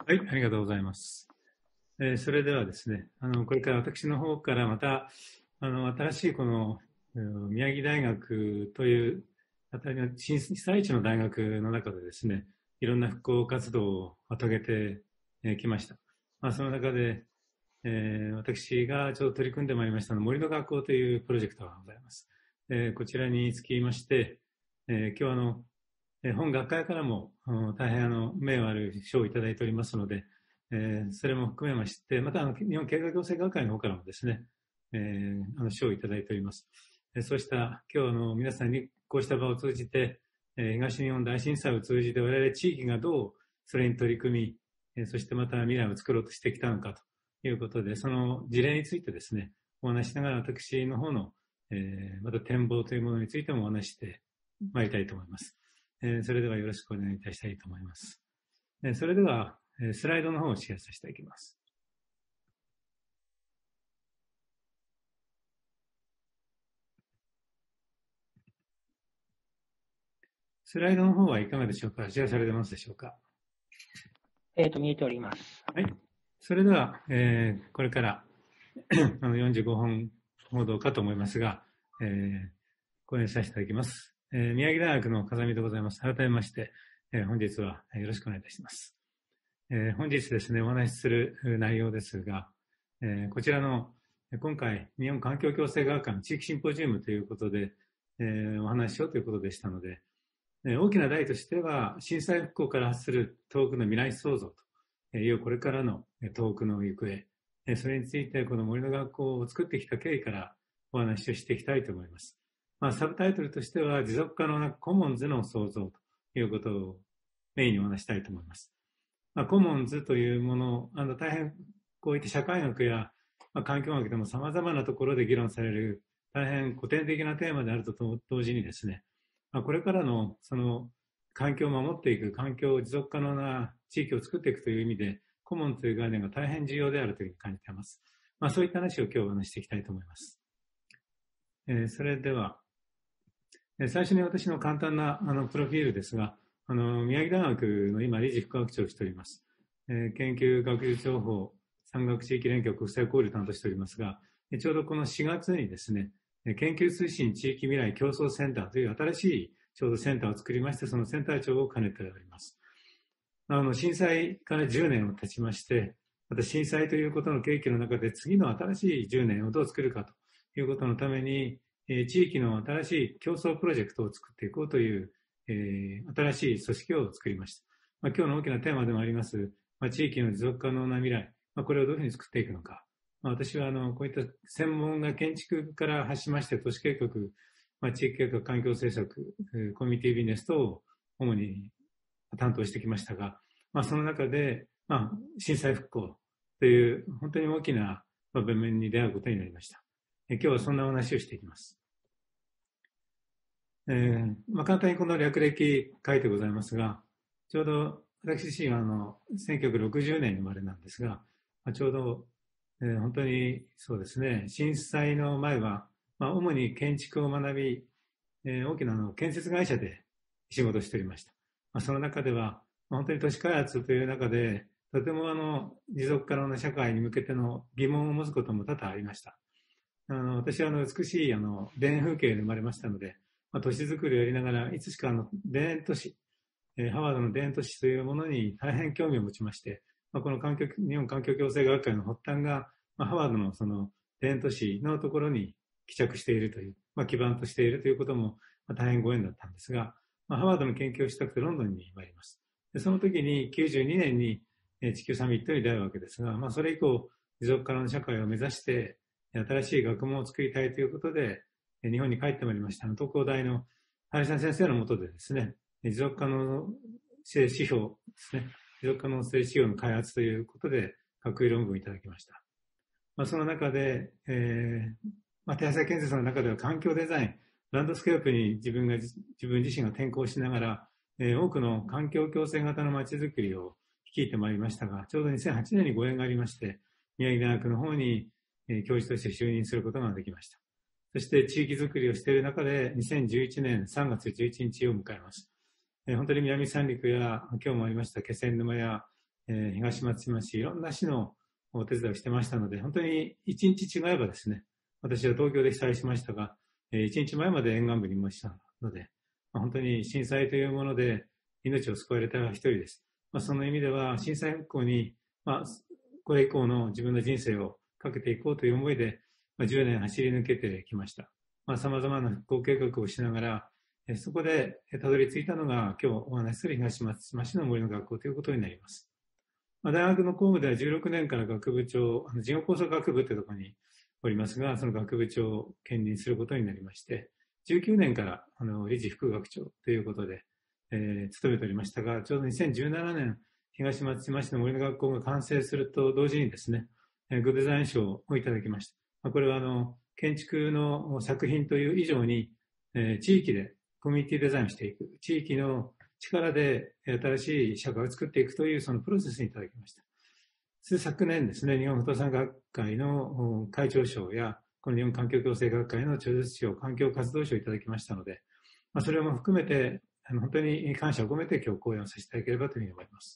はい、ありがとうございます。それではですね、これから私の方からまた、新しいこの、宮城大学という、被災地の大学の中でですね、いろんな復興活動を遂げてきました。その中で、私がちょうど取り組んでまいりました森の学校というプロジェクトがございます。こちらにつきまして、今日本学会からも大変名誉ある賞をいただいておりますので、それも含めまして、また日本経済行政学会の方からもですね、賞をいただいております。そうした今日皆さんにこうした場を通じて、東日本大震災を通じて我々地域がどうそれに取り組み、そしてまた未来を作ろうとしてきたのかということで、その事例についてですね、お話しながら私の方の、また展望というものについてもお話してまいりたいと思います。それではよろしくお願いいたしたいと思います。それではスライドの方をシェアさせていきます。スライドの方はいかがでしょうか。シェアされてますでしょうか。 見えております。 はい。それでは、これから45分ほどかと思いますが、講演させていただきます。宮城大学の風見でございます。改めまして、本日はよろしくお願いいたします。本日ですね、お話しする内容ですが、こちらの今回、日本環境共生学会の地域シンポジウムということで、お話ししようということでしたので、大きな題としては、震災復興から発する東北の未来創造というこれからの東北の行方、それについてこの森の学校を作ってきた経緯からお話をしていきたいと思います。サブタイトルとしては、持続可能なコモンズの創造ということをメインにお話したいと思います。コモンズというもの、大変こういった社会学や、環境学でも様々なところで議論される大変古典的なテーマであると同時にですね、これからのその環境を守っていく、環境を持続可能な地域を作っていくという意味で、コモンという概念が大変重要であるというふうに感じています。そういった話を今日お話していきたいと思います。それでは、最初に私の簡単なプロフィールですが、宮城大学の今理事副学長をしております。研究学術情報産学地域連携国際交流を担当しておりますが、ちょうどこの4月にですね、研究推進地域未来競争センターという新しいちょうどセンターを作りまして、そのセンター長を兼ねております。震災から10年を経ちまして、また震災ということの契機の中で次の新しい10年をどう作るかということのために、地域の新しい競争プロジェクトを作っていこうという、新しい組織を作りました。今日の大きなテーマでもあります、地域の持続可能な未来、これをどういうふうに作っていくのか。私はこういった専門が建築から発しまして都市計画、地域計画、環境政策、コミュニティビジネス等を主に担当してきましたが、その中で、震災復興という本当に大きな場面に出会うことになりました。今日はそんなお話をしていきます。簡単にこの略歴書いてございますが、ちょうど私自身は1960年に生まれなんですが、ちょうど、本当にそうですね、震災の前は、主に建築を学び、大きな建設会社で仕事をしておりました。その中では、本当に都市開発という中で、とても持続可能な社会に向けての疑問を持つことも多々ありました。私は美しい田園風景で生まれましたので、都市づくりをやりながら、いつしか田園都市、ハワードの田園都市というものに大変興味を持ちまして、この日本環境共生学会の発端が、ハワードのその田園都市のところに帰着しているという、基盤としているということも、大変ご縁だったんですが、ハワードの研究をしたくてロンドンに参ります。でその時に92年に地球サミットに出会うわけですが、それ以降、持続可能な社会を目指して、新しい学問を作りたいということで、日本に帰ってまいりました。東工大の林先生の下でですね、持続可能性指標ですね、持続可能性指標の開発ということで、学位論文をいただきました。その中で、手浅建設の中では環境デザイン、ランドスケープに自分自身が転向しながら、多くの環境共生型の街づくりを率いてまいりましたが、ちょうど2008年にご縁がありまして、宮城大学の方に教授として就任することができました。そして地域づくりをしている中で、2011年3月11日を迎えます。本当に南三陸や、今日もありました気仙沼や、 東松島市、いろんな市のお手伝いをしてましたので、本当に一日違えばですね、私は東京で被災しましたが、一日前まで沿岸部にいましたので、本当に震災というもので命を救われた一人です。その意味では震災復興に、これ以降の自分の人生をかけていこうという思いで、10年走り抜けてきました。様々な復興計画をしながら、そこでたどり着いたのが今日お話しする東松島市の森の学校ということになります。大学の校務では16年から学部長、事業構想学部というところにおりますが、その学部長を兼任することになりまして、19年から理事副学長ということで、務めておりましたが、ちょうど2017年、東松島市の森の学校が完成すると同時にですね、グッドデザイン賞をいただきました。これは建築の作品という以上に、地域でコミュニティデザインをしていく、地域の力で新しい社会を作っていくというそのプロセスにいただきました。昨年ですね、日本不動産学会の会長賞や、この日本環境共生学会の著述賞、環境活動賞をいただきましたので、それも含めて、本当に感謝を込めて今日講演をさせていただければというふうに思います。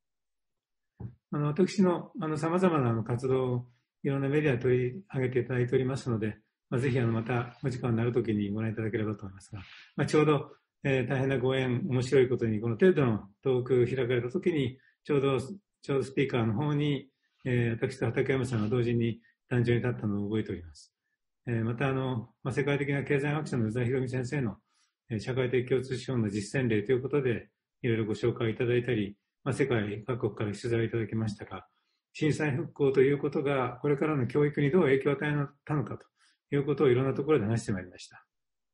私の様々な活動をいろんなメディア取り上げていただいておりますので、ぜひまたお時間になるときにご覧いただければと思いますが、ちょうど、大変なご縁、面白いことに、この程度のトーク開かれたときに、ちょうどスピーカーの方に、私と畠山さんが同時に壇上に立ったのを覚えております。また世界的な経済学者の宇沢博美先生の、社会的共通資本の実践例ということで、いろいろご紹介いただいたり、世界各国から取材をいただきましたが、震災復興ということが、これからの教育にどう影響を与えたのかということをいろんなところで話してまいりました。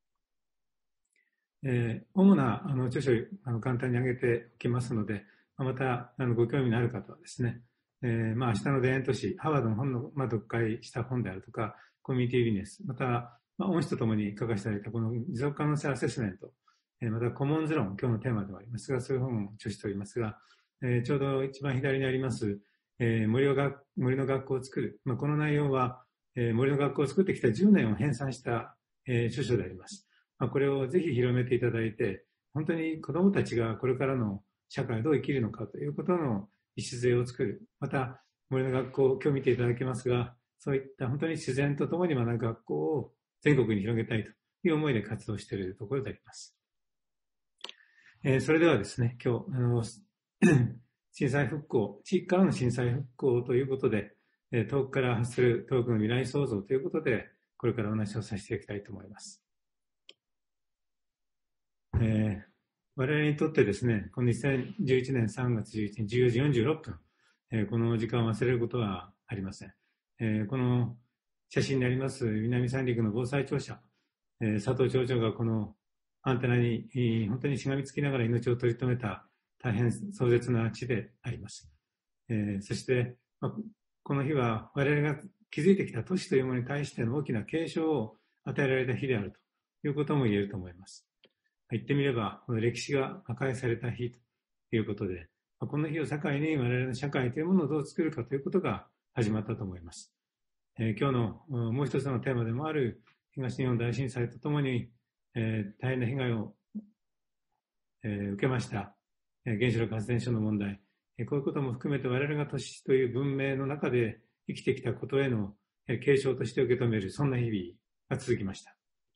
主な著書を簡単に挙げておきますので、またご興味のある方はですね、明日の田園都市、ハワードの本の、読解した本であるとか、コミュニティビジネス、また、恩師とともに書かせていただいたこの持続可能性アセスメント、またコモンズ論、今日のテーマでもありますが、そういう本を著しておりますが、ちょうど一番左にあります、森の学校を作る。この内容は、森の学校を作ってきた10年を編纂した、著書であります。これをぜひ広めていただいて、本当に子どもたちがこれからの社会をどう生きるのかということの礎を作る。また、森の学校、今日見ていただけますが、そういった本当に自然とともに学ぶ学校を全国に広げたいという思いで活動しているところであります。それではですね、今日、震災復興、地域からの震災復興ということで、遠くから発する遠くの未来創造ということで、これからお話をさせていきたいと思います。我々にとってですね、この2011年3月11日14時46分、この時間を忘れることはありません。この写真にあります南三陸の防災庁舎、佐藤町長がこのアンテナに本当にしがみつきながら命を取り留めた大変壮絶な地であります。そして、この日は我々が築いてきた都市というものに対しての大きな継承を与えられた日であるということも言えると思います。言ってみれば、この歴史が破壊された日ということで、この日を境に我々の社会というものをどう作るかということが始まったと思います。今日のもう一つのテーマでもある東日本大震災とともに、大変な被害を、受けました原子力発電所の問題、こういうことも含めて我々が都市という文明の中で生きてきたことへの継承として受け止める、そんな日々が続きました。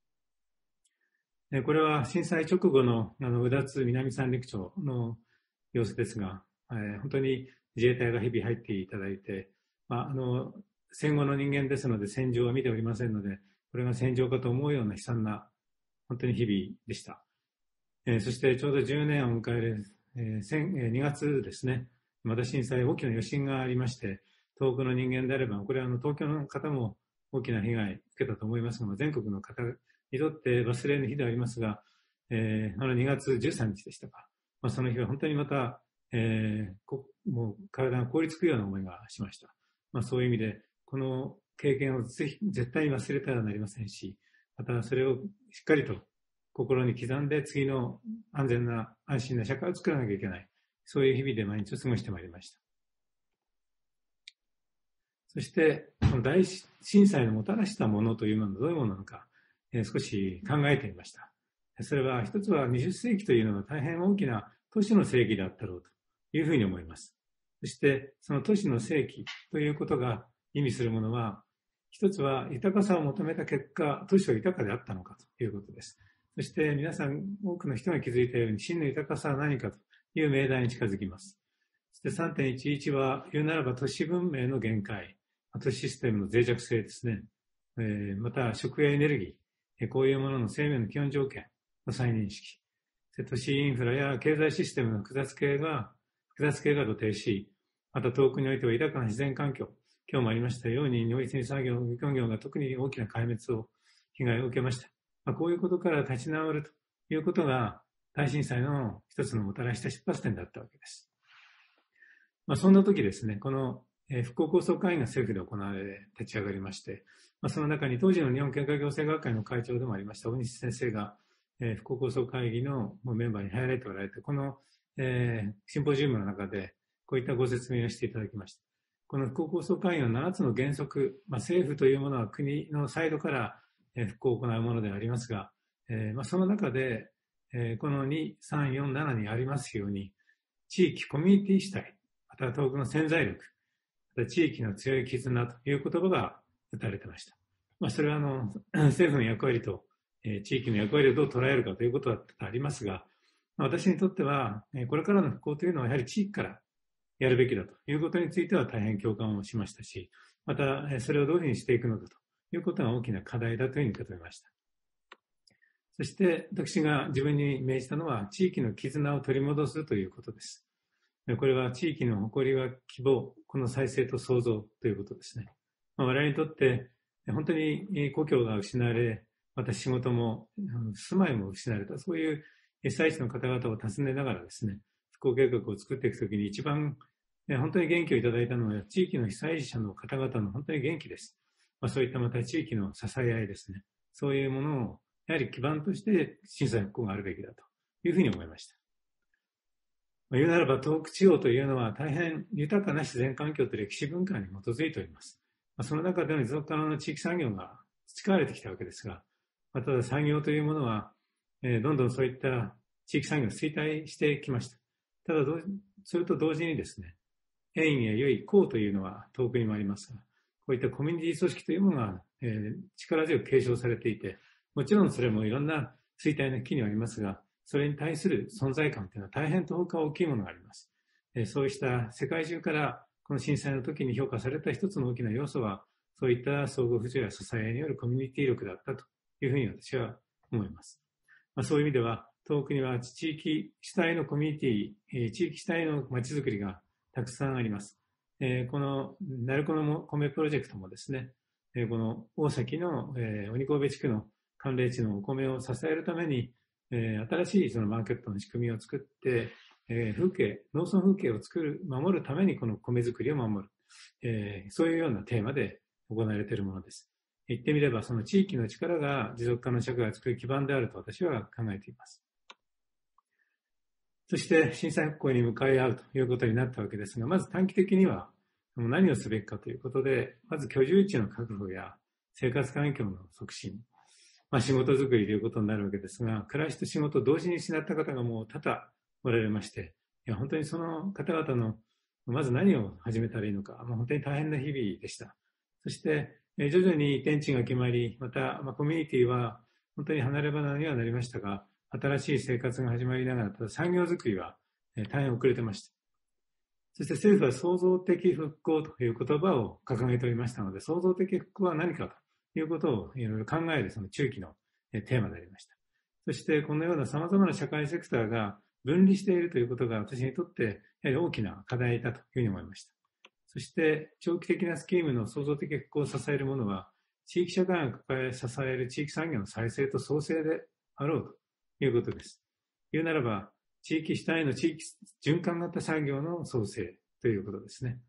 これは震災直後の宇達南三陸町の様子ですが、本当に自衛隊が日々入っていただいて、戦後の人間ですので戦場は見ておりませんので、これが戦場かと思うような悲惨な本当に日々でした。そしてちょうど10年を迎える、2月ですね、また震災大きな余震がありまして、遠くの人間であれば、これは東京の方も大きな被害を受けたと思いますが、全国の方にとって忘れぬ日でありますが、2月13日でしたか。その日は本当にまた、もう体が凍りつくような思いがしました。そういう意味で、この経験を絶対に忘れてはなりませんし、またそれをしっかりと心に刻んで次の安全な安心な社会を作らなきゃいけない。そういう日々で毎日を過ごしてまいりました。そして、この大震災のもたらしたものというものはどういうものなのか、少し考えてみました。それは一つは20世紀というのは大変大きな都市の正義であったろうというふうに思います。 そしてその都市の正規ということが意味するものは、一つは豊かさを求めた結果、都市は豊かであったのかということです。そして皆さん、多くの人が気づいたように、真の豊かさは何かという命題に近づきます。そして 3.11 は、言うならば都市文明の限界、都市システムの脆弱性ですね。また食やエネルギー、こういうものの生命の基本条件の再認識。都市インフラや経済システムの複雑系が露呈し、また遠くにおいては豊かな自然環境、今日もありましたように、農林産業、漁業が特に大きな壊滅を、被害を受けました。こういうことから立ち直るということが、大震災の一つのもたらした出発点だったわけです。そんな時ですね、この復興構想会議が政府で行われ、立ち上がりまして、その中に当時の日本経済行政学会の会長でもありました大西先生が、復興構想会議のメンバーに入られておられて、この、シンポジウムの中でこういったご説明をしていただきました。この復興構想会議の7つの原則、政府というものは国のサイドから復興を行うものでありますが、その中で、この2、3、4、7にありますように、地域、コミュニティ主体、また遠くの潜在力、また地域の強い絆という言葉が打たれていました。それは政府の役割と、地域の役割をどう捉えるかということだってありますが、私にとっては、これからの復興というのはやはり地域からやるべきだということについては大変共感をしましたし、またそれをどういうふうにしていくのかということが大きな課題だというふうに受け止めました。そして私が自分に命じたのは、地域の絆を取り戻すということです。これは地域の誇りは希望、この再生と創造ということですね。我々にとって本当に故郷が失われ、また仕事も住まいも失われた、そういう被災地の方々を訪ねながらですね、復興計画を作っていくときに一番本当に元気をいただいたのは地域の被災者の方々の本当に元気です。そういったまた地域の支え合いですね。そういうものをやはり基盤として震災復興があるべきだというふうに思いました。言うならば東北地方というのは大変豊かな自然環境と歴史文化に基づいております。その中での持続可能な地域産業が培われてきたわけですが、ただ産業というものはどんどんそういった地域産業が衰退してきました。ただそれと同時にですね、縁や良い功というのは遠くにもありますが、こういったコミュニティ組織というものが、力強く継承されていて、もちろんそれもいろんな衰退の危機にはありますが、それに対する存在感というのは大変東北は大きいものがあります。そうした世界中からこの震災の時に評価された一つの大きな要素は、そういった相互扶助や支えによるコミュニティ力だったというふうに私は思います。そういう意味では、東北には地域主体のコミュニティ、地域主体の街づくりがたくさんあります。この鳴子の米プロジェクトもですね、この大崎の鬼神戸地区の寒冷地のお米を支えるために、新しいそのマーケットの仕組みを作って、農村風景を守るためにこの米作りを守る、そういうようなテーマで行われているものです。言ってみればその地域の力が持続可能社会を作る基盤であると私は考えています。そして震災復興に向かい合うということになったわけですが、まず短期的には何をすべきかということで、まず居住地の確保や生活環境の促進、仕事作りということになるわけですが、暮らしと仕事を同時に失った方がもう多々おられまして、本当にその方々のまず何を始めたらいいのか、本当に大変な日々でした。そして徐々に天地が決まり、またコミュニティは本当に離れ離れにはなりましたが、新しい生活が始まりながら、ただ産業づくりは大変遅れてました。そして政府は創造的復興という言葉を掲げておりましたので、創造的復興は何かということをいろいろ考えるその中期のテーマでありました。そしてこのような様々な社会セクターが分離しているということが私にとってやはり大きな課題だというふうに思いました。そして長期的なスキームの創造的復興を支えるものは、地域社会が支える地域産業の再生と創生であろうということです。言うならば、地域主体の地域循環型産業の創生ということですね。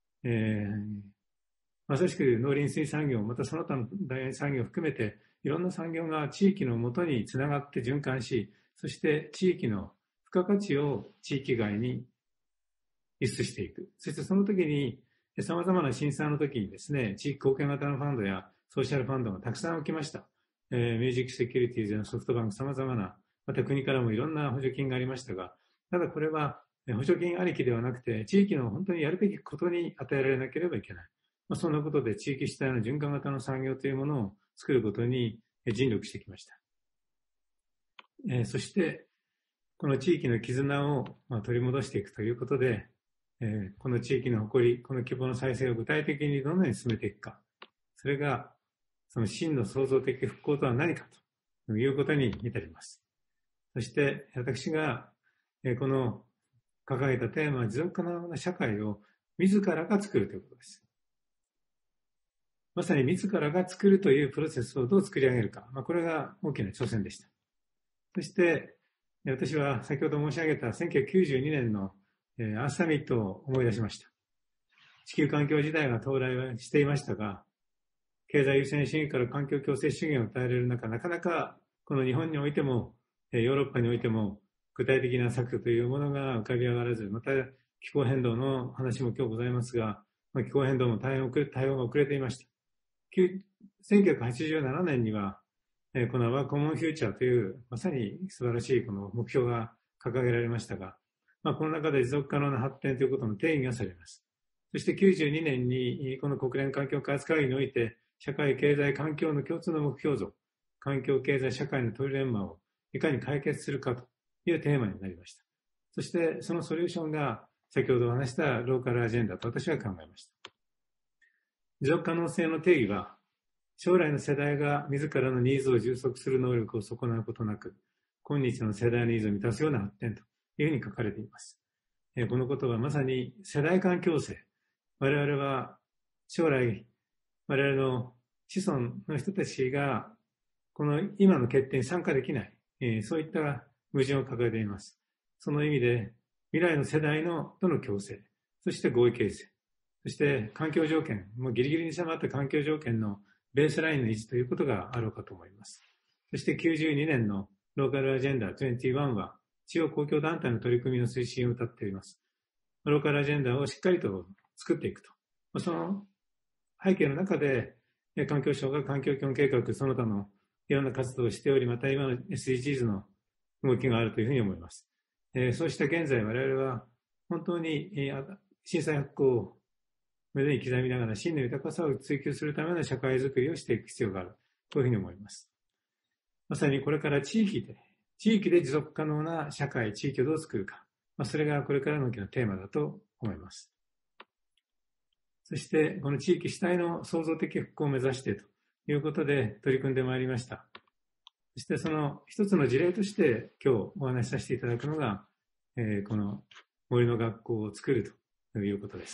まさしく農林水産業、またその他の大産業を含めて、いろんな産業が地域のもとにつながって循環し、そして地域の付加価値を地域外に輸出していく。そしてその時に、様々な震災の時にですね、地域貢献型のファンドやソーシャルファンドがたくさん起きました。ミュージックセキュリティーズやソフトバンク様々な、また国からもいろんな補助金がありましたが、ただこれは補助金ありきではなくて、地域の本当にやるべきことに与えられなければいけない。そんなことで地域主体の循環型の産業というものを作ることに尽力してきました。そして、この地域の絆を取り戻していくということで、この地域の誇り、この規模の再生を具体的にどのように進めていくか。それが、その真の創造的復興とは何かということに至ります。そして、私が、この掲げたテーマは持続可能な社会を自らが作るということです。まさに自らが作るというプロセスをどう作り上げるか。これが大きな挑戦でした。そして、私は先ほど申し上げた1992年のアースサミットを思い出しました。地球環境時代が到来はしていましたが、経済優先主義から環境共生主義を与えられる中、なかなかこの日本においても、ヨーロッパにおいても、具体的な策というものが浮かび上がらず、また気候変動の話も今日ございますが、気候変動も対応が遅れていました。1987年には、このアワーコモンフューチャーという、まさに素晴らしいこの目標が掲げられましたが、この中で持続可能な発展ということの定義がされます。そして92年にこの国連環境開発会議において、社会、経済、環境の共通の目標像、環境、経済、社会のトリレンマをいかに解決するかというテーマになりました。そしてそのソリューションが先ほどお話したローカルアジェンダと私は考えました。持続可能性の定義は、将来の世代が自らのニーズを充足する能力を損なうことなく、今日の世代のニーズを満たすような発展というふうに書かれています。このことはまさに世代間共生。我々は将来、我々の子孫の人たちがこの今の決定に参加できない、そういった矛盾を抱えています。その意味で未来の世代との共生、そして合意形成、そして環境条件、もうギリギリに迫った環境条件のベースラインの維持ということがあろうかと思います。そして92年のローカルアジェンダ21は地方公共団体の取り組みの推進を謳っています。ローカルアジェンダをしっかりと作っていくと。その背景の中で環境省が環境基本計画その他のいろんな活動をしており、また今の SDGs の動きがあるというふうに思います。そうした現在我々は本当に震災復興を目に刻みながら真の豊かさを追求するための社会づくりをしていく必要があるというふうに思います。まさにこれから地域で持続可能な社会、地域をどう作るか、それがこれからの大きなテーマだと思います。そしてこの地域主体の創造的復興を目指してということで取り組んでまいりました。そしてその一つの事例として今日お話しさせていただくのが、この森の学校を作るということです。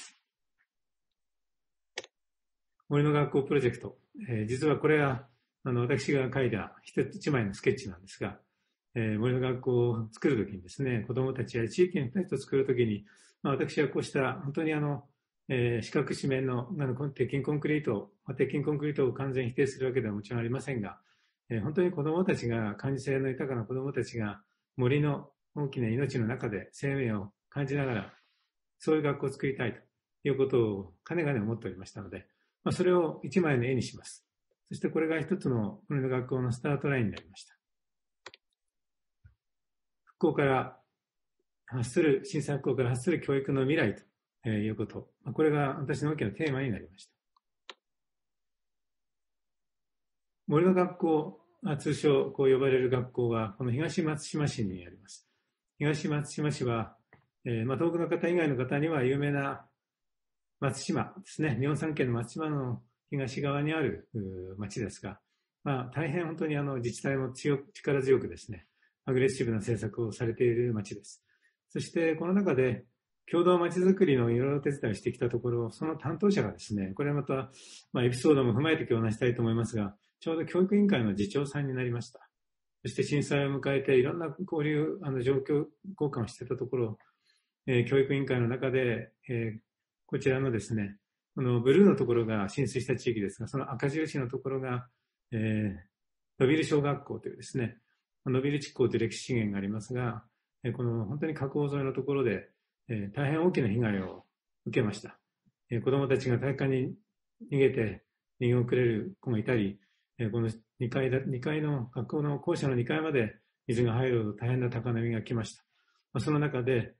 森の学校プロジェクト、実はこれは私が書いた一枚のスケッチなんですが、森の学校を作るときにですね、子どもたちや地域の人たちと作るときに、私はこうした本当に四角四面の鉄筋コンクリートを完全否定するわけではもちろんありませんが、本当に子どもたちが感受性の豊かな子どもたちが森の大きな命の中で生命を感じながらそういう学校を作りたいということをかねがね思っておりましたので、それを一枚の絵にします。そしてこれが一つの森の学校のスタートラインになりました。震災復興から発する教育の未来ということ。これが私の大きなテーマになりました。森の学校、通称こう呼ばれる学校は、この東松島市にあります。東松島市は、東北の方以外の方には有名な松島ですね。日本三県の松島の東側にある町ですが、大変本当に自治体も力強くですね、アグレッシブな政策をされている町です。そしてこの中で共同町づくりのいろいろ手伝いをしてきたところ、その担当者がですね、これまた、エピソードも踏まえて今日話したいと思いますが、ちょうど教育委員会の次長さんになりました。そして震災を迎えていろんな交流、状況交換をしていたところ、教育委員会の中で、こちらのですね、このブルーのところが浸水した地域ですが、その赤印のところが、野ビル小学校というですね、野ビル地区という歴史資源がありますが、この本当に河口沿いのところで、大変大きな被害を受けました。子どもたちが体育館に逃げて逃げ遅れる子がいたり、この2階の学校の校舎の2階まで水が入るほど大変な高波が来ました。その中で、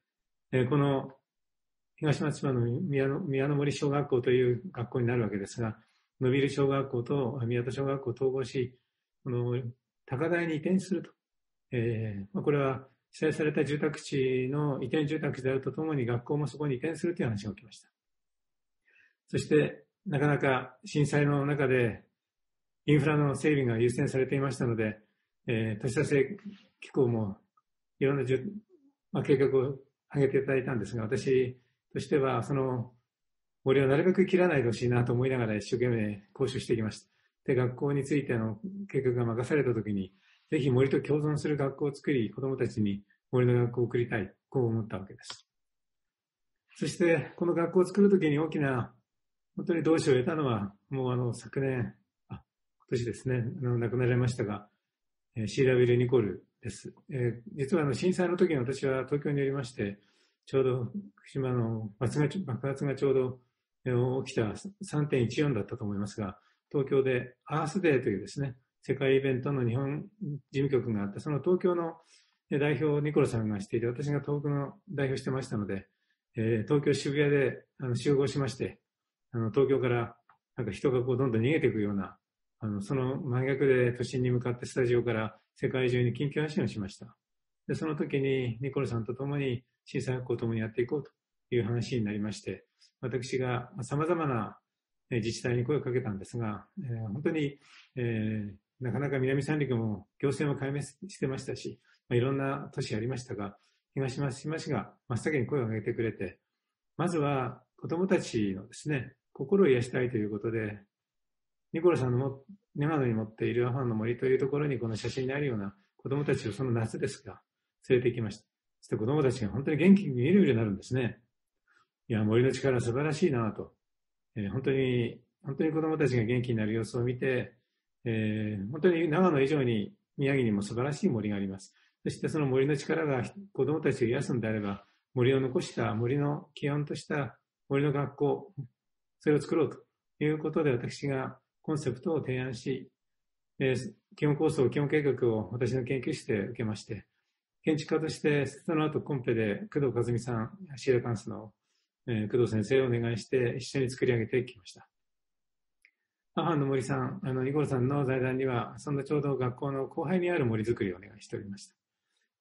この東松島の宮の森小学校という学校になるわけですが、野蒜小学校と宮田小学校を統合し、この高台に移転すると。これは被災された住宅地の移転住宅であるとともに学校もそこに移転するという話が起きました。そして、なかなか震災の中でインフラの整備が優先されていましたので、都市再生機構もいろんな計画を挙げていただいたんですが、私としてはその森をなるべく切らないでほしいなと思いながら一生懸命交渉してきました。で、学校についての計画が任されたときに、ぜひ森と共存する学校を作り、子どもたちに森の学校を送りたい、こう思ったわけです。そして、この学校を作るときに大きな、本当に同志を得たのは、もう昨年、今年ですね、亡くなられましたが、CW ニコルです。実は震災の時に私は東京におりまして、ちょうど福島の爆発がちょうど起きた 3.14 だったと思いますが、東京でアースデーというですね、世界イベントの日本事務局があって、その東京の代表ニコルさんがしていて、私が東北の代表してましたので、東京渋谷で集合しまして、東京からなんか人がこうどんどん逃げていくような、その真逆で都心に向かってスタジオから世界中に緊急発信をしました。で、その時にニコルさんと共に震災復興を共にやっていこうという話になりまして、私が様々な自治体に声をかけたんですが、本当に、なかなか南三陸も行政も壊滅してましたし、いろんな都市ありましたが、東松島市が真っ先に声を上げてくれて、まずは子どもたちのですね、心を癒したいということで、ニコルさんの長野に持っているアファンの森というところにこの写真にあるような子どもたちをその夏ですが、連れて行きました。そして子どもたちが本当に元気にみるみるになるんですね。いや、森の力素晴らしいなと。本当に子どもたちが元気になる様子を見て、本当に長野以上に宮城にも素晴らしい森があります。そしてその森の力が子どもたちを癒すのであれば、森を残した森の基本とした森の学校、それを作ろうということで私がコンセプトを提案し、基本構想、基本計画を私の研究室で受けまして、建築家としてその後コンペで工藤和美さん、シーラカンスの工藤先生をお願いして一緒に作り上げてきました。アファンの森さん、ニコルさんの財団には、そんなちょうど学校の後輩にある森づくりをお願いしておりました。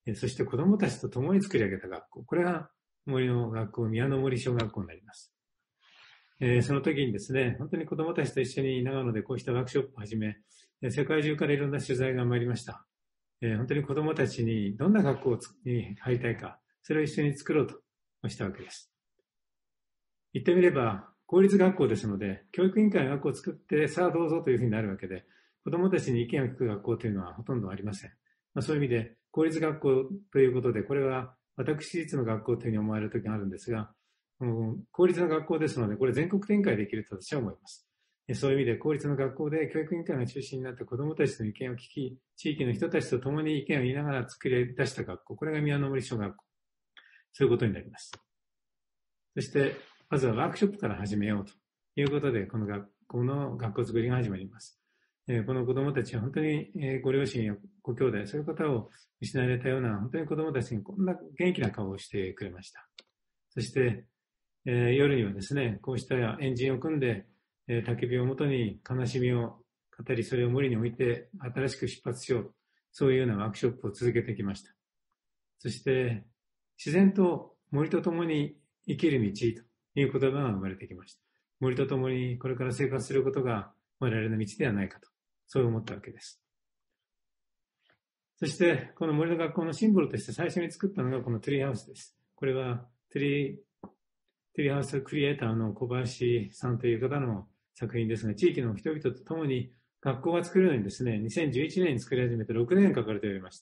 そして子どもたちと共に作り上げた学校、これが森の学校、宮の森小学校になります。その時にですね、本当に子どもたちと一緒に長野でこうしたワークショップを始め、世界中からいろんな取材が参りました。本当に子どもたちにどんな学校に入りたいか、それを一緒に作ろうとしたわけです。言ってみれば、公立学校ですので、教育委員会が学校を作って、さあどうぞというふうになるわけで、子どもたちに意見を聞く学校というのはほとんどありません。そういう意味で、公立学校ということで、これは私立の学校というふうに思われるときがあるんですが、公立の学校ですので、これ全国展開できると私は思います。そういう意味で、公立の学校で教育委員会が中心になって子どもたちの意見を聞き、地域の人たちと共に意見を言いながら作り出した学校、これが宮の森小学校。そういうことになります。そして、まずはワークショップから始めようということで、この学校の学校作りが始まります。この子どもたちは本当にご両親やご兄弟、そういう方を失われたような、本当に子どもたちにこんな元気な顔をしてくれました。そして、夜にはですね、こうしたエンジンを組んで、焚き火をもとに悲しみを語り、それを森に置いて新しく出発しよう。そういうようなワークショップを続けてきました。そして、自然と森と共に生きる道という言葉が生まれてきました。森と共にこれから生活することが我々の道ではないかと、そう思ったわけです。そして、この森の学校のシンボルとして最初に作ったのがこのトゥリーハウスです。これはトゥリーハウスクリエイターの小林さんという方の作品ですが、地域の人々と共に学校が作るのにですね、2011年に作り始めて6年かかると言われました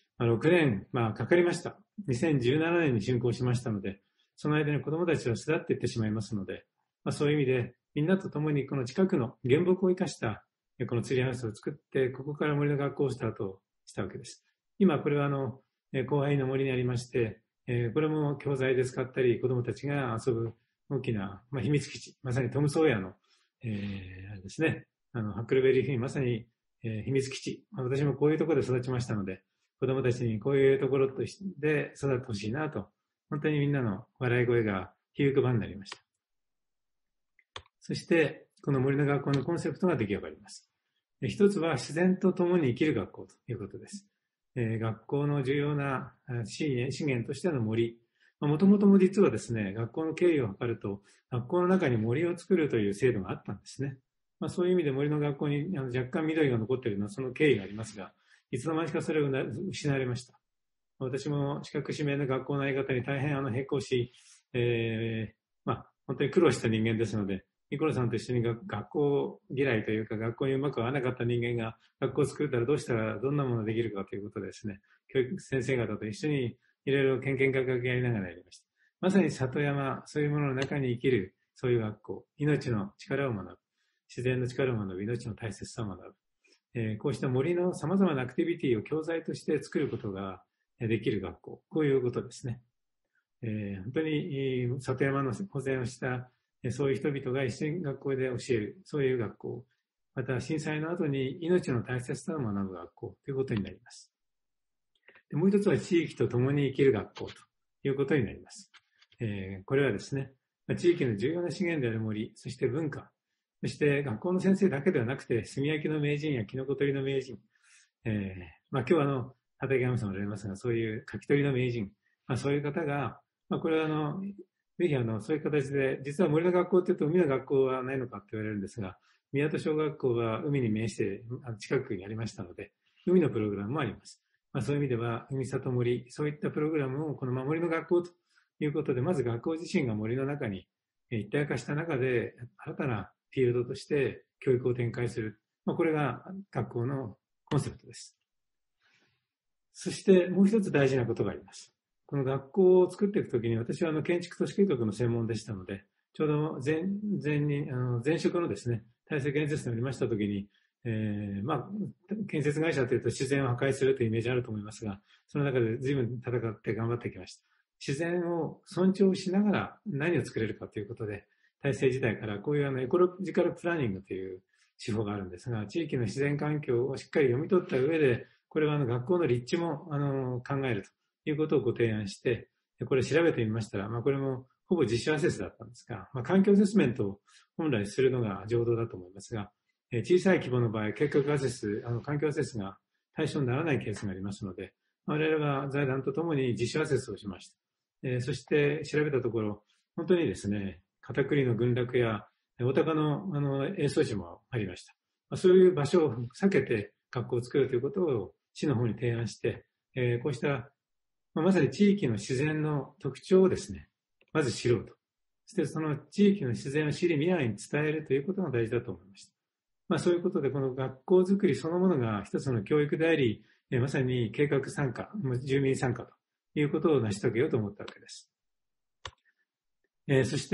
。6年、かかりました。2017年に竣工しましたので、その間に子どもたちは巣立っていってしまいますので、そういう意味でみんなと共にこの近くの原木を生かしたこのツリーハウスを作って、ここから森の学校をスタートしたわけです。今これは後輩の森にありまして、これも教材で使ったり、子どもたちが遊ぶ大きな、秘密基地、まさにトム・ソーヤの、あれですね、ハックルベリーフィン、まさに、秘密基地。私もこういうところで育ちましたので、子どもたちにこういうところとしてで育ってほしいなと本当にみんなの笑い声が響く場になりました。そして、この森の学校のコンセプトが出来上がります。一つは自然と共に生きる学校ということです。学校の重要な資源としての森。もともとも実はですね、学校の経緯を測ると、学校の中に森を作るという制度があったんですね。そういう意味で森の学校に若干緑が残っているのはその経緯がありますが、いつの間にかそれを失われました。私も資格指名の学校のやり方に大変並行し、本当に苦労した人間ですので、ニコラさんと一緒に学校嫌いというか、学校にうまく合わなかった人間が学校を作ったらどうしたらどんなものができるかということでですね、教育先生方と一緒にいろいろけんけんがかけやりながらやりました。まさに里山、そういうものの中に生きる、そういう学校、命の力を学ぶ、自然の力を学ぶ、命の大切さを学ぶ、こうした森の様々なアクティビティを教材として作ることができる学校、こういうことですね。本当に里山の保全をしたそういう人々が一緒に学校で教える、そういう学校。また震災の後に命の大切さを学ぶ学校ということになります。でもう一つは地域と共に生きる学校ということになります。これはですね、地域の重要な資源である森、そして文化、そして学校の先生だけではなくて、炭焼きの名人やキノコ取りの名人、今日は畠山さんもおられますが、そういう柿取りの名人、そういう方が、これはぜひそういう形で、実は森の学校って言うと海の学校はないのかって言われるんですが、宮戸小学校は海に面して近くにありましたので、海のプログラムもあります。そういう意味では、海里森、そういったプログラムをこの守りの学校ということで、まず学校自身が森の中に一体化した中で、新たなフィールドとして教育を展開する。これが学校のコンセプトです。そしてもう一つ大事なことがあります。この学校を作っていくときに、私は建築都市計画の専門でしたので、ちょうど前職のですね、大成建設におりましたときに、建設会社というと自然を破壊するというイメージあると思いますが、その中で随分戦って頑張ってきました。自然を尊重しながら何を作れるかということで、大成時代からこういうエコロジカルプランニングという手法があるんですが、地域の自然環境をしっかり読み取った上で、これは学校の立地も考えるということをご提案して、これ調べてみましたら、これもほぼ実証アセスだったんですが、環境アセスメントを本来するのが常道だと思いますが、小さい規模の場合、計画アセス、環境アセスが対象にならないケースがありますので、我々は財団とともに実証アセスをしました。そして調べたところ、本当にですね、片栗の群落やお鷹の営巣地もありました。そういう場所を避けて学校を作るということを市の方に提案して、こうしたまさに地域の自然の特徴をですね、まず知ろうと。そしてその地域の自然を知り未来に伝えるということが大事だと思いました。そういうことでこの学校づくりそのものが一つの教育であり、まさに計画参加、住民参加ということを成し遂げようと思ったわけです。そして、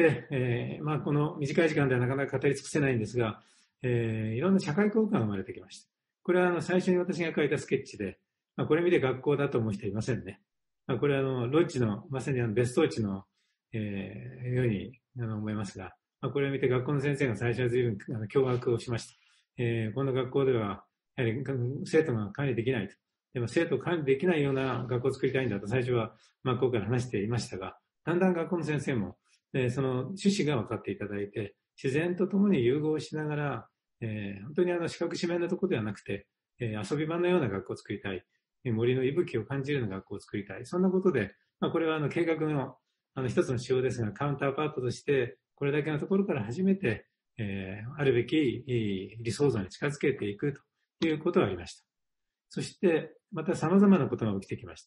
この短い時間ではなかなか語り尽くせないんですが、いろんな社会効果が生まれてきました。これは最初に私が書いたスケッチで、これ見て学校だと思う人はいませんね。これはロッジの、まさに別荘地の、ように思いますが、これを見て学校の先生が最初は随分驚愕をしました。この学校では、やはり生徒が管理できないと。でも生徒を管理できないような学校を作りたいんだと最初は真っ向から話していましたが、だんだん学校の先生も、その趣旨が分かっていただいて、自然とともに融合しながら、本当に四角四面のところではなくて、遊び場のような学校を作りたい。森の息吹を感じるような学校を作りたい。そんなことで、これは計画の一つの仕様ですが、カウンターパートとして、これだけのところから初めて、あるべき理想像に近づけていくということがありました。そして、また様々なことが起きてきました。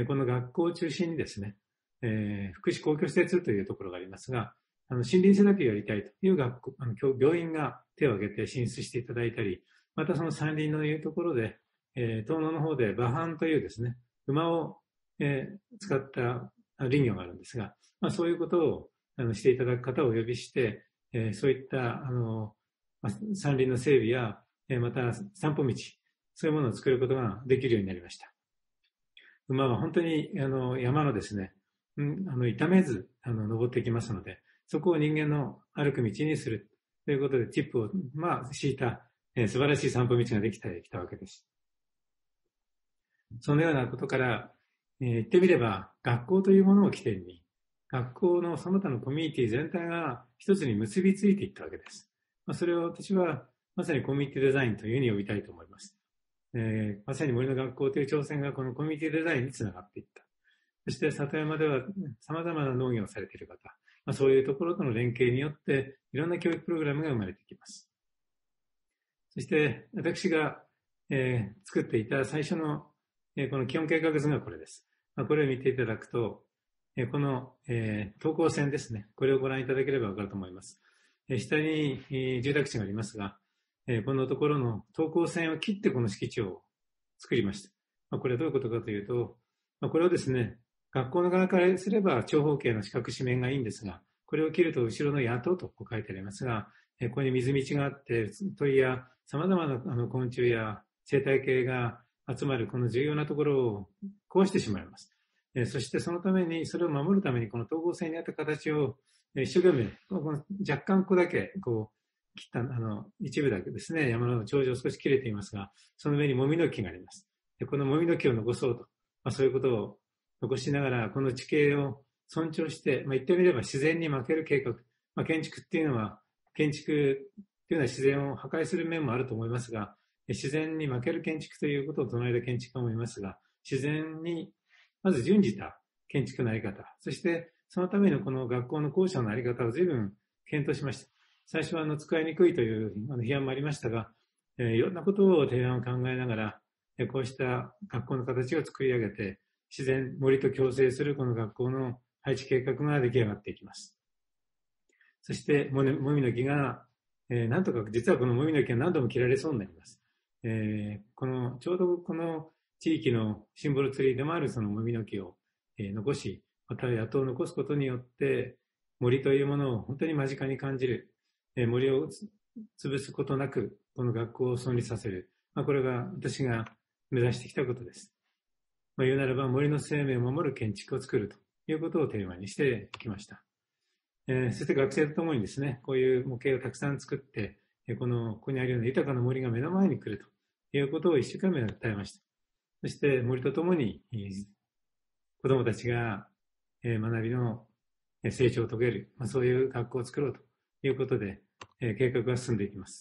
この学校を中心にですね、福祉公共施設というところがありますが、森林セラピーをやりたいという学校、病院が手を挙げて進出していただいたり、またその山林のいうところで、東野の方で馬藩というですね、馬を、使った林業があるんですが、そういうことをしていただく方をお呼びして、そういった山林の整備や、また散歩道、そういうものを作ることができるようになりました。馬は本当に山のですね、痛めず登っていきますので、そこを人間の歩く道にするということでチップを敷いた、素晴らしい散歩道ができたわけです。そのようなことから、 言ってみれば、学校というものを起点に、学校のその他のコミュニティ全体が一つに結びついていったわけです。それを私はまさにコミュニティデザインというふうに呼びたいと思います。まさに森の学校という挑戦がこのコミュニティデザインにつながっていった。そして里山では様々な農業をされている方、そういうところとの連携によっていろんな教育プログラムが生まれてきます。そして私が、作っていた最初の、この基本計画図がこれです。これを見ていただくと、この、等高線ですね。これをご覧いただければわかると思います。下に、住宅地がありますが、このところの等高線を切ってこの敷地を作りました。これはどういうことかというと、これをですね、学校の側からすれば長方形の四角四面がいいんですが、これを切ると後ろの野党と書いてありますが、ここに水道があって、鳥や様々な昆虫や生態系が集まるこの重要なところを壊してしまいます。そしてそのために、それを守るためにこの等高線にあった形を一生懸命、若干ここだけ切った一部だけですね、山の頂上少し切れていますが、その上にもみの木があります。このもみの木を残そうと、そういうことを残しながら、この地形を尊重して、言ってみれば自然に負ける計画。建築っていうのは自然を破壊する面もあると思いますが、自然に負ける建築ということを唱える建築家もいますが、自然にまず準じた建築のあり方、そしてそのためのこの学校の校舎のあり方を随分検討しました。最初は使いにくいという批判もありましたが、いろんなことを提案を考えながら、こうした学校の形を作り上げて、自然、森と共生するこの学校の配置計画が出来上がっていきます。そして、もみの木が、なんとか、実はこのもみの木が何度も切られそうになります。ちょうどこの地域のシンボルツリーでもあるそのもみの木を、残し、また野党を残すことによって、森というものを本当に間近に感じる、森を潰すことなく、この学校を存立させる。これが私が目指してきたことです。言うならば森の生命を守る建築を作るということをテーマにしてきました。そして学生とともにですね、こういう模型をたくさん作って、ここにあるような豊かな森が目の前に来るということを一生懸命訴えました。そして森とともに子どもたちが学びの成長を遂げる、そういう学校を作ろうということで計画が進んでいきます。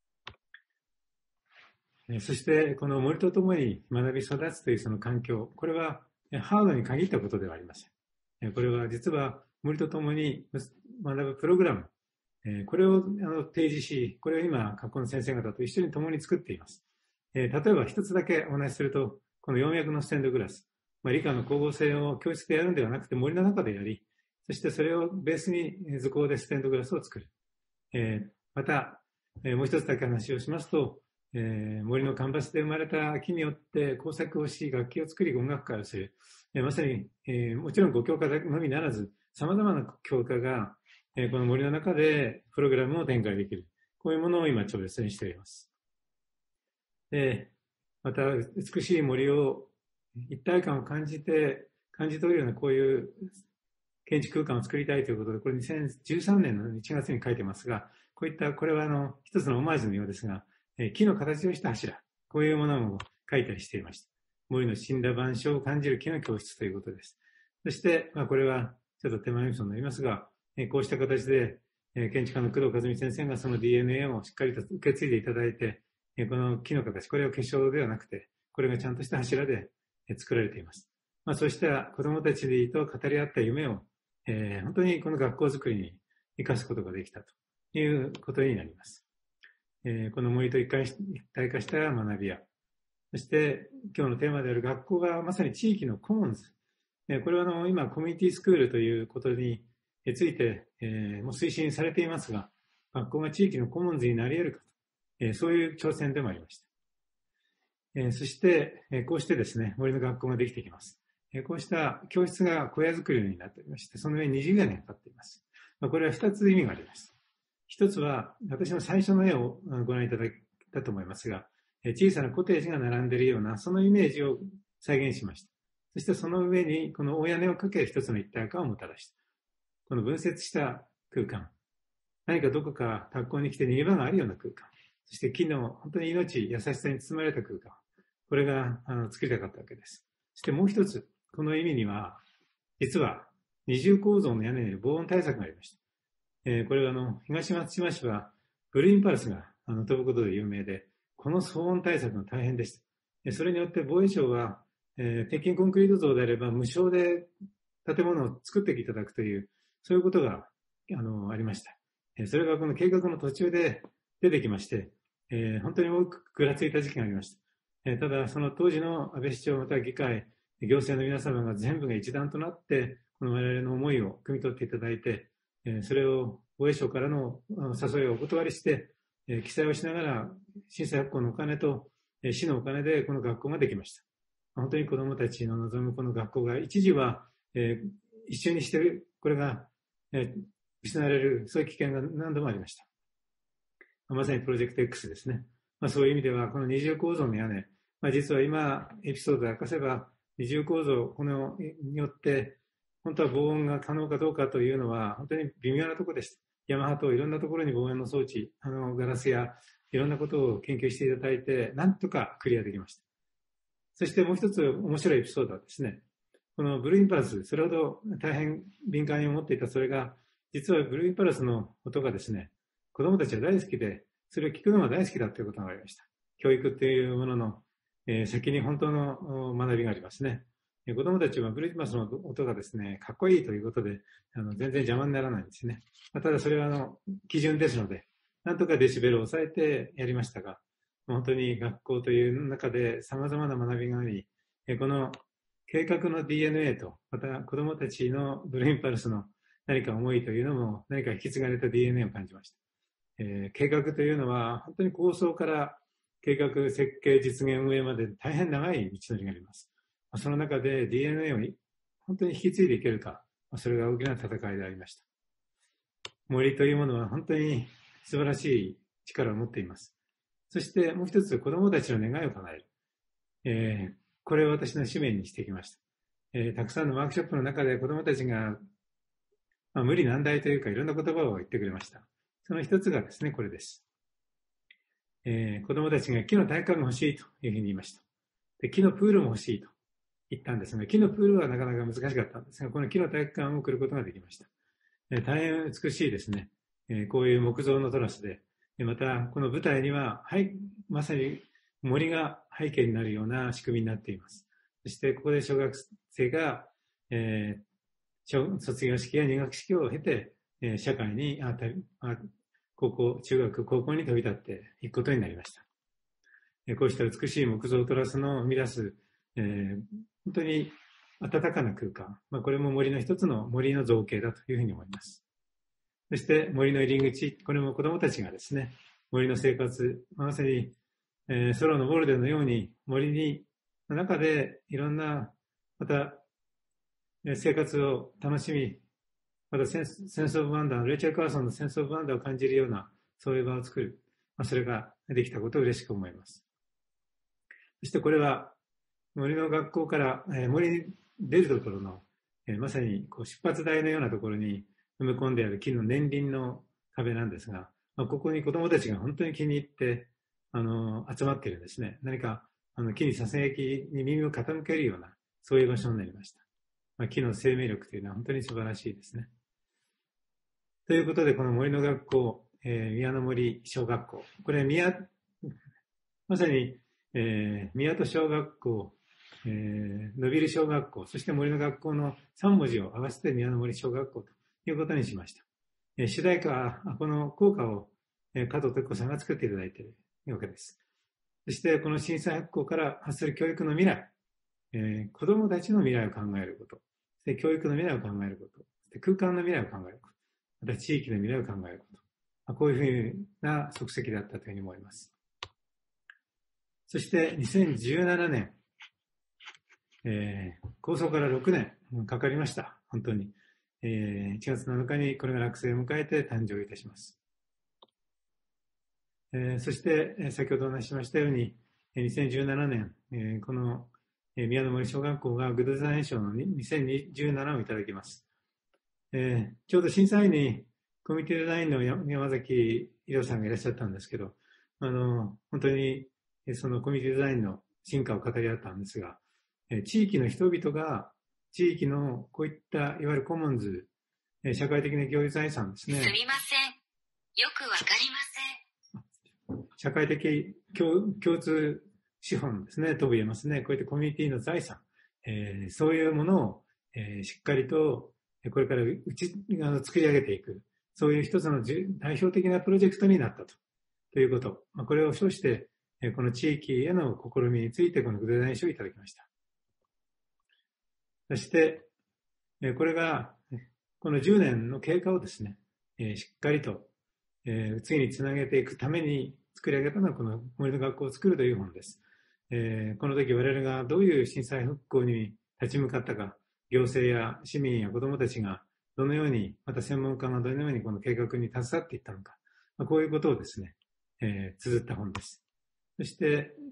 そしてこの森とともに学び育つというその環境、これはハードに限ったことではありません。これは実は森とともに学ぶプログラム、これを提示し、これを今学校の先生方と一緒に共に作っています。例えば一つだけお話しすると、この葉脈のステンドグラス、理科の光合成を教室でやるんではなくて森の中でやり、そしてそれをベースに図工でステンドグラスを作る。また、もう一つだけ話をしますと、森のカンバスで生まれた木によって工作をし、楽器を作り、音楽会をする。まさに、もちろん5教科のみならず、様々な教科が、この森の中でプログラムを展開できる。こういうものを今、調別にしています。また、美しい森を一体感を感じ取るようなこういう建築空間を作りたいということで、これ2013年の1月に書いてますが、これは一つのオマージュのようですが、木の形をした柱、こういうものも書いたりしていました。森の死んだ板書を感じる木の教室ということです。そして、これはちょっと手前味噌になりますが、こうした形で、建築家の工藤和美先生がその DNA をしっかりと受け継いでいただいて、この木の形、これは結晶ではなくて、これがちゃんとした柱で作られています。そうした子供たちと語り合った夢を、本当にこの学校づくりに生かすことができたということになります。この森と一体化した学びや、そして今日のテーマである学校がまさに地域のコモンズ。これは今コミュニティスクールということについて、もう推進されていますが、学校が地域のコモンズになり得るかと、そういう挑戦でもありました。そして、こうしてですね、森の学校ができてきます。こうした教室が小屋作りになっておりまして、その上に20年かかっています。これは2つ意味があります。一つは、私の最初の絵をご覧いただいたと思いますが、小さなコテージが並んでいるような、そのイメージを再現しました。そしてその上に、この大屋根をかけ一つの一体感をもたらした。この分節した空間。何かどこか学校に来て逃げ場があるような空間。そして木の本当に命、優しさに包まれた空間。これが作りたかったわけです。そしてもう一つ、 この意味には、実は二重構造の屋根による防音対策がありました。これは東松島市はブルーインパルスが飛ぶことで有名で、この騒音対策が大変でした。それによって防衛省は、鉄筋コンクリート像であれば無償で建物を作っていただくという、そういうことがありました。それがこの計画の途中で出てきまして、本当に多くぐらついた時期がありました。ただ、その当時の安倍市長または議会、行政の皆様が全部が一段となって、この我々の思いを汲み取っていただいて、それを防衛省からの誘いをお断りして、記載をしながら震災復興のお金と市のお金でこの学校ができました。本当に子どもたちの望むこの学校が一時は、一緒にしている、これが、失われる、そういう危険が何度もありました。まさにプロジェクト X ですね。そういう意味では、この二重構造の屋根、実は今、エピソードで明かせば、二重構造、このによって、本当は防音が可能かどうかというのは、本当に微妙なところでした。ヤマハといろんなところに防音の装置、ガラスやいろんなことを研究していただいて、なんとかクリアできました。そしてもう一つ面白いエピソードはですね、このブルーインパルス、それほど大変敏感に思っていたそれが、実はブルーインパルスの音がですね、子供たちは大好きで、それを聞くのが大好きだということがありました。教育というものの、先に本当の学びがありますね。子供たちはブルーインパルスの音がですね、かっこいいということで、全然邪魔にならないんですね。ただそれは基準ですので、なんとかデシベルを抑えてやりましたが、本当に学校という中で様々な学びがあり、この計画の DNA と、また子供たちのブルーインパルスの何か思いというのも何か引き継がれた DNA を感じました。計画というのは本当に構想から計画、設計、実現、運営まで大変長い道のりがあります。その中で DNA を本当に引き継いでいけるか、それが大きな戦いでありました。森というものは本当に素晴らしい力を持っています。そしてもう一つ、子供たちの願いを叶える。これを私の使命にしてきました。たくさんのワークショップの中で子供たちが、無理難題というかいろんな言葉を言ってくれました。その一つがですね、これです。子供たちが木の体育館が欲しいというふうに言いました。で、木のプールも欲しいと言ったんですが、木のプールはなかなか難しかったんですが、この木の体育館を送ることができました。大変美しいですね。こういう木造のトラスで、またこの舞台には、まさに森が背景になるような仕組みになっています。そしてここで小学生が、卒業式や入学式を経て、社会に高校、中学、高校に飛び立っていくことになりました。こうした美しい木造トラスの生み出す、本当に暖かな空間、これも森の一つの森の造形だというふうに思います。そして森の入り口、これも子どもたちがですね、森の生活、まさに、ソロのボルデのように森の中でいろんな、また生活を楽しみ、またセンスオブワンダー、レイチェル・カーソンのセンスオブワンダーを感じるような、そういう場を作る。それができたことを嬉しく思います。そしてこれは、森の学校から、森に出るところの、まさにこう出発台のようなところに埋め込んである木の年輪の壁なんですが、ここに子供たちが本当に気に入って、集まっているんですね。何か、木にささやきに耳を傾けるような、そういう場所になりました。木の生命力というのは本当に素晴らしいですね。ということで、この森の学校、宮の森小学校、これまさに、宮と小学校、伸びる小学校、そして森の学校の3文字を合わせて宮の森小学校ということにしました。主題歌は、この校歌を、加藤哲子さんが作っていただいているわけです。そして、この震災復興から発する教育の未来、子供たちの未来を考えること、そして教育の未来を考えること、そして空間の未来を考えること、また地域の未来を考えること、こういうふうな足跡だったというふうに思います。そして2017年、構想から6年かかりました。本当に。1月7日にこれが落成を迎えて誕生いたします。そして、先ほどお話ししましたように、2017年、この宮の森小学校がグッドデザイン賞の2017をいただきます。ちょうど審査員にコミュニティデザインの山崎伊代さんがいらっしゃったんですけど、本当にそのコミュニティデザインの進化を語り合ったんですが、地域の人々が地域のこういったいわゆるコモンズ、社会的な共有財産ですね。 すみません。よくわかりません。 社会的共通資本ですね、と言えますね。こういったコミュニティの財産、そういうものを、しっかりとこれから作り上げていく、そういう一つの代表的なプロジェクトになったということ、これを称して、この地域への試みについてこのデザイン書をいただきました。そして、これが、この10年の経過をですね、しっかりと、次につなげていくために作り上げたのはこの森の学校を作るという本です。この時我々がどういう震災復興に立ち向かったか、行政や市民や子どもたちがどのように、また専門家がどのようにこの計画に携わっていったのか、こういうことをですね、綴った本です。そして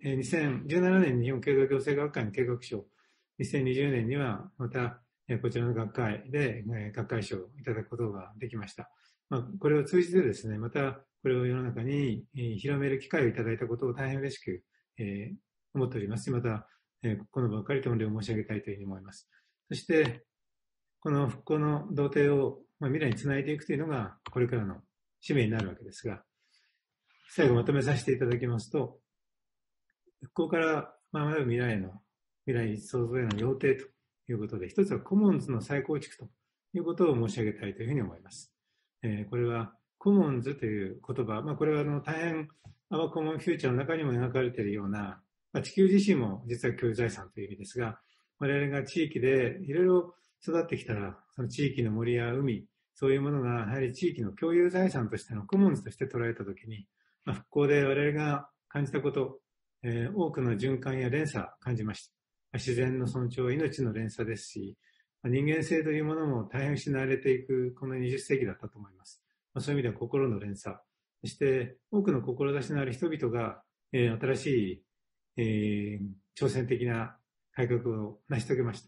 、2017年に日本経済行政学会の計画書、2020年にはまたこちらの学会で学会賞をいただくことができました。これを通じてですね、またこれを世の中に広める機会をいただいたことを大変嬉しく思っておりますし、またこの場を借りて御礼を申し上げたいというふうに思います。そして、この復興の道程を未来につないでいくというのがこれからの使命になるわけですが、最後まとめさせていただきますと、復興から学ぶ未来創造への要諦ということで、一つはコモンズの再構築ということを申し上げたいというふうに思います。これはコモンズという言葉、これは大変アワコモンフューチャーの中にも描かれているような、地球自身も実は共有財産という意味ですが、我々が地域でいろいろ育ってきたら、その地域の森や海、そういうものがやはり地域の共有財産としてのコモンズとして捉えたときに、復興で我々が感じたこと、多くの循環や連鎖を感じました。自然の尊重は命の連鎖ですし、人間性というものも大変失われていくこの20世紀だったと思います。そういう意味では心の連鎖、そして多くの志のある人々が、新しい、挑戦的な改革を成し遂げました。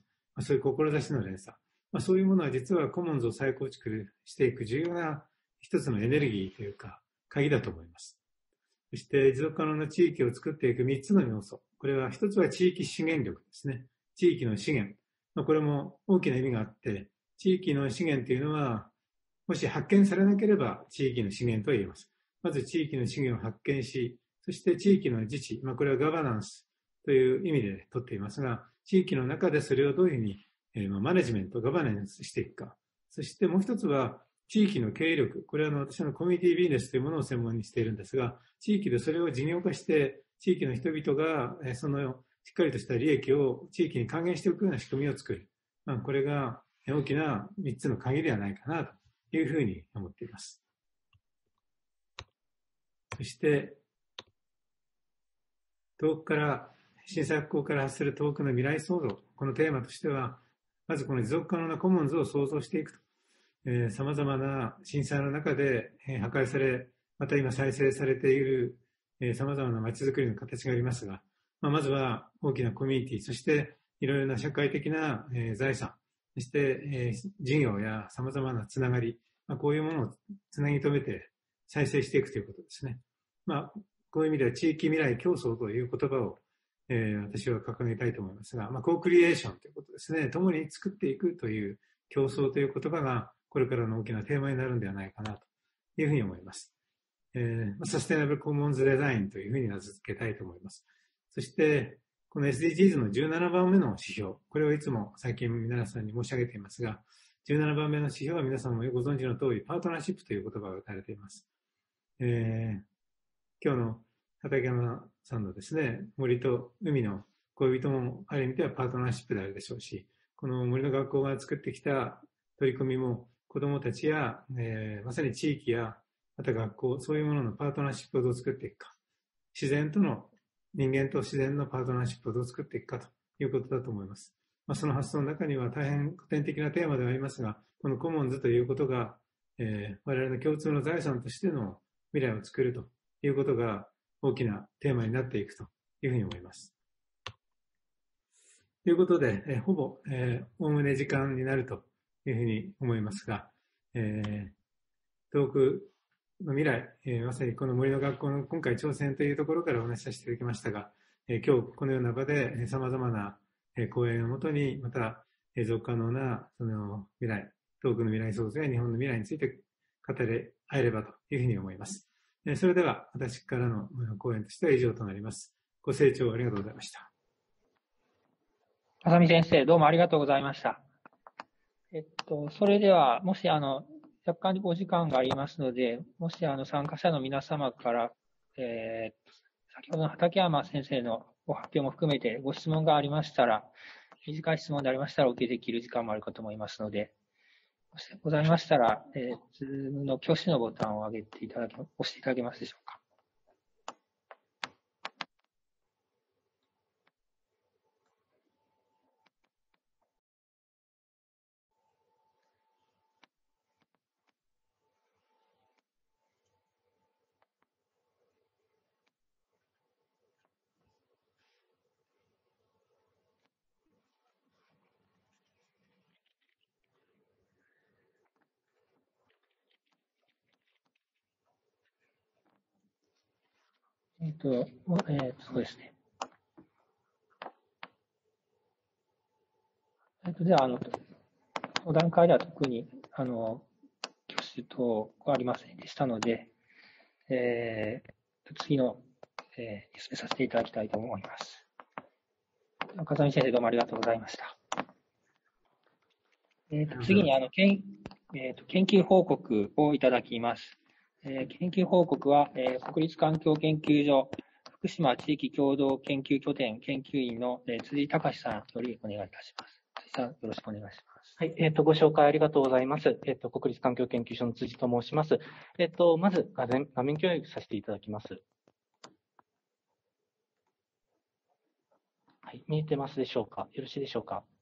そういう志の連鎖、そういうものは実はコモンズを再構築していく重要な一つのエネルギーというか鍵だと思います。そして持続可能な地域を作っていく3つの要素。これは一つは地域資源力ですね。地域の資源。これも大きな意味があって、地域の資源というのは、もし発見されなければ地域の資源と言えます。まず地域の資源を発見し、そして地域の自治。これはガバナンスという意味で取っていますが、地域の中でそれをどういうふうにマネジメント、ガバナンスしていくか。そしてもう一つは、地域の経営力。これは私のコミュニティビジネスというものを専門にしているんですが、地域でそれを事業化して、地域の人々がそのしっかりとした利益を地域に還元していくような仕組みを作る。これが大きな3つの鍵ではないかなというふうに思っています。そして、遠くから、震災復興から発する遠くの未来創造。このテーマとしては、まずこの持続可能なコモンズを創造していくと。様々な震災の中で破壊され、また今再生されている様々な街づくりの形がありますが、まずは大きなコミュニティ、そしていろいろな社会的な財産、そして事業や様々なつながり、こういうものをつなぎ止めて再生していくということですね。こういう意味では地域未来競争という言葉を私は掲げたいと思いますが、コークリエーションということですね。共に作っていくという競争という言葉がこれからの大きなテーマになるんではないかなというふうに思います。サステナブルコモンズデザインというふうに名付けたいと思います。そして、この SDGs の17番目の指標、これをいつも最近皆さんに申し上げていますが、17番目の指標は皆さんもご存知の通り、パートナーシップという言葉が打たれています。今日の畠山さんのですね、森と海の恋人もある意味ではパートナーシップであるでしょうし、この森の学校が作ってきた取り組みも子どもたちや、まさに地域やまた学校、そういうもののパートナーシップをどう作っていくか、人間と自然のパートナーシップをどう作っていくかということだと思います。その発想の中には大変古典的なテーマではありますが、このコモンズということが、我々の共通の財産としての未来を作るということが大きなテーマになっていくというふうに思います。ということで、ほぼ、おおむね時間になるというふうに思いますが、遠くの未来、まさにこの森の学校の今回挑戦というところからお話しさせていただきましたが、今日このような場で様々な講演をもとに、また持続可能なその未来、遠くの未来創造や日本の未来について語り合えればというふうに思います。それでは私からの講演としては以上となります。ご清聴ありがとうございました。 浅見先生、どうもありがとうございました。それでは、もし若干お時間がありますので、もし参加者の皆様から、先ほどの畠山先生のご発表も含めてご質問がありましたら、短い質問でありましたらお受けできる時間もあるかと思いますので、もしございましたら、Zoom の挙手のボタンを押していただけますでしょうか。そうですね。では、お段階では特に、挙手等はありませんでしたので、次の、進めさせていただきたいと思います。風見先生、どうもありがとうございました。次に研究報告をいただきます。研究報告は、国立環境研究所福島地域共同研究拠点研究員の辻隆さんよりお願いいたします。辻さん、よろしくお願いします。 はい、ご紹介ありがとうございます。国立環境研究所の辻と申します。まず画面共有させていただきます。はい、見えてますでしょうか。よろしいでしょうか。